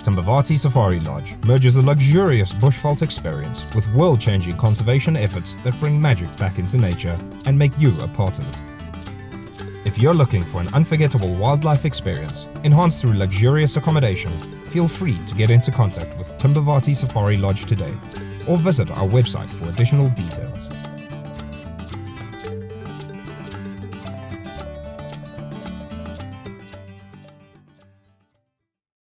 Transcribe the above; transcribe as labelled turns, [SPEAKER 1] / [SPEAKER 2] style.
[SPEAKER 1] Timbavati Safari Lodge merges a luxurious bushveld experience with world-changing conservation efforts that bring magic back into nature and make you a part of it. If you're looking for an unforgettable wildlife experience, enhanced through luxurious accommodation, feel free to get into contact with Timbavati Safari Lodge today, or visit our website for additional details.